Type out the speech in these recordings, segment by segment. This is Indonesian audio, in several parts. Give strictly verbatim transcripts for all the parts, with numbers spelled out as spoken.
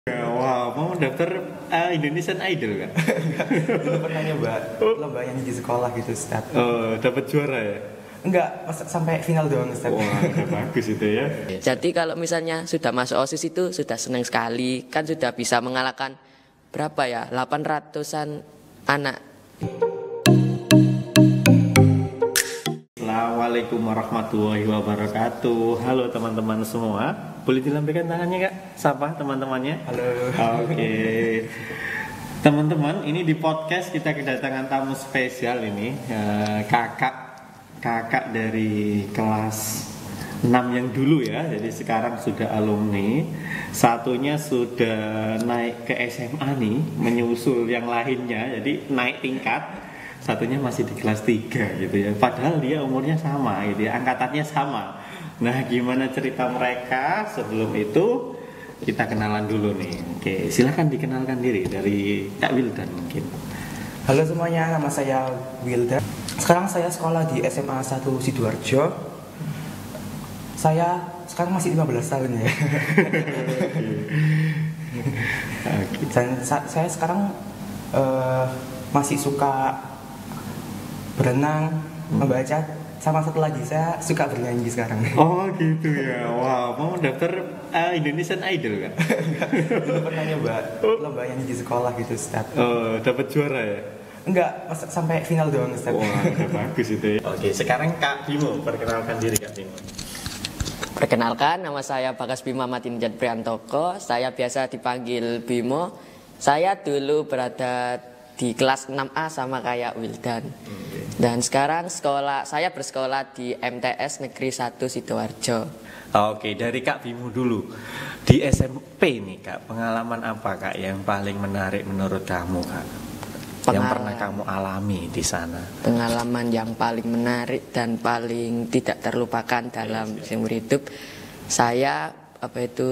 Ya, wah, mau daftar uh, Indonesian Idol kan? Dulu pernah nyoba lomba nyanyi di sekolah gitu, Ustaz. Oh, dapat juara ya? Enggak, pas- sampai final doang, Ustaz. Wah, udah bagus itu ya. Jadi kalau misalnya sudah masuk OSIS itu sudah senang sekali, kan sudah bisa mengalahkan berapa ya, delapan ratusan anak. Assalamualaikum warahmatullahi wabarakatuh. Halo teman-teman semua. Boleh dilambaikan tangannya Kak? Sapa teman-temannya. Halo. Oke. Teman-teman, ini di podcast kita kedatangan tamu spesial ini, eh, kakak kakak dari kelas enam yang dulu ya. Jadi sekarang sudah alumni. Satunya sudah naik ke S M A nih, menyusul yang lainnya. Jadi naik tingkat. Satunya masih di kelas tiga gitu ya. Padahal dia umurnya sama gitu ya, angkatannya sama. Nah, gimana cerita mereka? Sebelum itu kita kenalan dulu nih. Oke, silahkan dikenalkan diri dari Kak Wildan mungkin. Halo semuanya, nama saya Wilda. Sekarang saya sekolah di S M A satu Sidoarjo. Saya sekarang masih lima belas tahun ya. Oke. Dan sa- saya sekarang eh, masih suka berenang, membaca, sama satu lagi saya suka bernyanyi sekarang. Oh gitu ya. Wah, mau daftar uh, Indonesian Idol kan? Dulu pernah nyoba lomba nyanyi di sekolah gitu, Ustaz. Oh, dapat juara ya? Enggak, pas- sampai final doang, Ustaz. Wah, udah bagus itu ya. Oke, sekarang Kak Bimo, perkenalkan diri Kak Bimo. Perkenalkan, nama saya Bagas Bima Matinjat Priantoko. Saya biasa dipanggil Bimo. Saya dulu berada di kelas enam A sama kayak Wildan. Dan sekarang sekolah saya bersekolah di M T S Negeri satu Sidoarjo. Oke, dari Kak Bimo dulu. Di S M P nih Kak, pengalaman apa Kak yang paling menarik menurut kamu Kak? Yang Pengal- pernah kamu alami di sana? Pengalaman yang paling menarik dan paling tidak terlupakan dalam seumur hidup, saya apa itu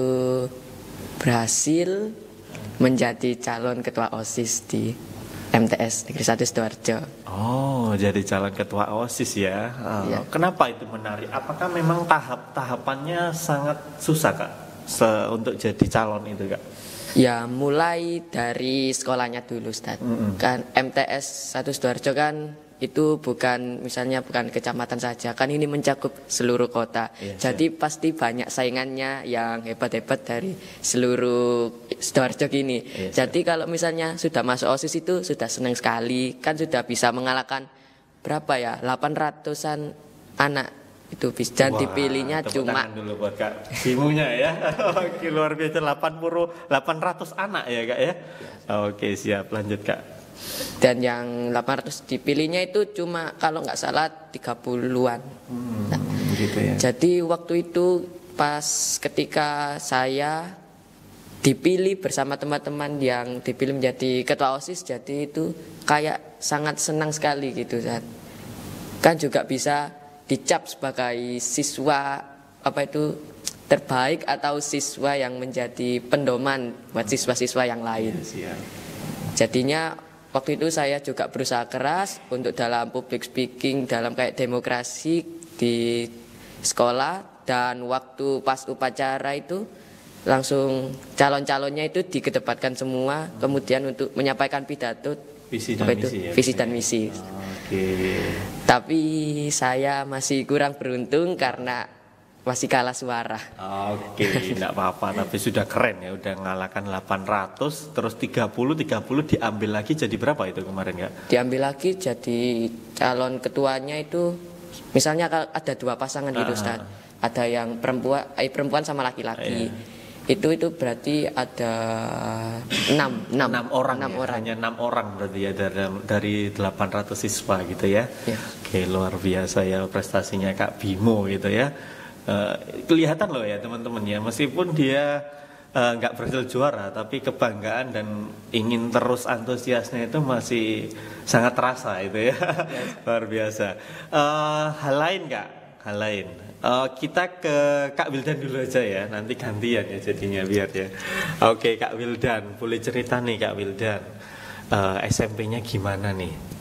berhasil menjadi calon ketua OSIS di M T S Negeri satu Sidoarjo. Oh, jadi calon ketua OSIS ya. Oh, Iya. Kenapa itu menarik? Apakah memang tahap-tahapannya sangat susah Kak? Se- untuk jadi calon itu Kak? Ya mulai dari sekolahnya dulu Ustaz. Mm-mm. Kan M T S satu Sidoarjo kan itu bukan misalnya bukan kecamatan saja, kan ini mencakup seluruh kota. Iya, Jadi pasti banyak saingannya yang hebat-hebat dari seluruh Sidoarjo gini. Iya, Jadi kalau misalnya sudah masuk OSIS itu sudah senang sekali, kan sudah bisa mengalahkan berapa ya, delapan ratusan anak itu bisa, dan Wah, dipilihnya tepuk cuma tangan dulu buat Kak Bimonya ya. Oke, luar biasa, delapan puluh delapan ratus anak ya Kak ya. Oke, siap, lanjut Kak. dan yang delapan ratus dipilihnya itu cuma kalau nggak salah tiga puluhan. Hmm, Nah, gitu ya. jadi waktu itu pas ketika saya dipilih bersama teman-teman yang dipilih menjadi ketua OSIS, jadi itu kayak sangat senang sekali gitu Zat. Kan juga bisa dicap sebagai siswa apa itu terbaik atau siswa yang menjadi pendoman buat siswa-siswa yang lain. Siap. Jadinya waktu itu saya juga berusaha keras untuk dalam public speaking, dalam kayak demokrasi di sekolah, dan waktu pas upacara itu langsung calon-calonnya itu dikedepankan semua, kemudian untuk menyampaikan pidato Visi dan apa itu, misi ya. visi dan misi. Oke. Tapi saya masih kurang beruntung karena masih kalah suara. Oke, enggak apa-apa, tapi sudah keren ya, udah ngalahkan delapan ratus, terus tiga puluh tiga puluh diambil lagi jadi berapa itu kemarin Kak? Diambil lagi jadi calon ketuanya itu misalnya kalau ada dua pasangan gitu Ah. Ustaz. Ada yang perempuan eh, perempuan sama laki-laki. Iya. Itu itu berarti ada enam enam enam orang enam ya? orang. Hanya enam orang berarti ya dari, dari delapan ratus siswa gitu ya. Ya. Oke, luar biasa ya prestasinya Kak Bimo gitu ya. Eh, kelihatan loh ya teman-teman ya, meskipun dia eh, nggak berhasil juara, tapi kebanggaan dan ingin terus antusiasnya itu masih sangat terasa itu ya. Luar biasa. Eh, hal lain Kak, hal lain. Eh, kita ke Kak Wildan dulu aja ya, nanti gantian ya jadinya biar ya. Oke Kak Wildan, boleh cerita nih Kak Wildan, eh, S M P-nya gimana nih?